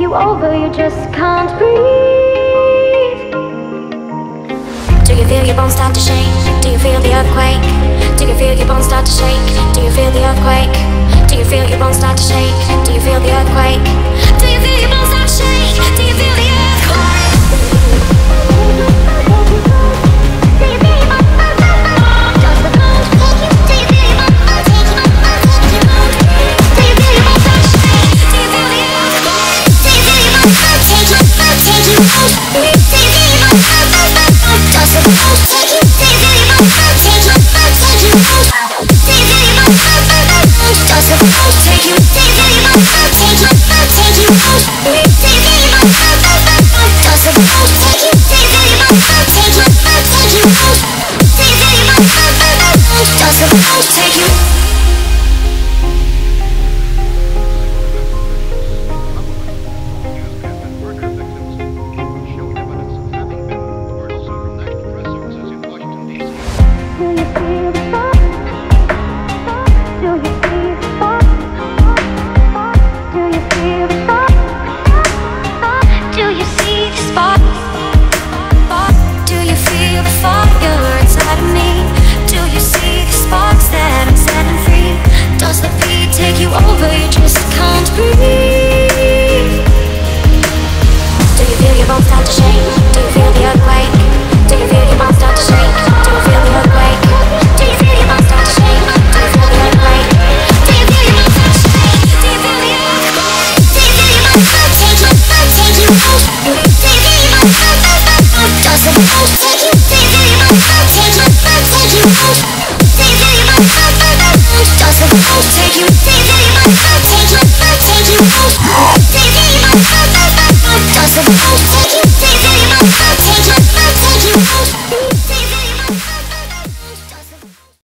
you over, you just can't breathe. Do you feel your bones start to shake? Do you feel the earthquake? Do you feel your bones start to shake? Do you feel the earthquake? Do you feel your bones start to shake? Do you feel the earthquake? Do you feel your bones start to shake? Do you feel the earthquake? Take you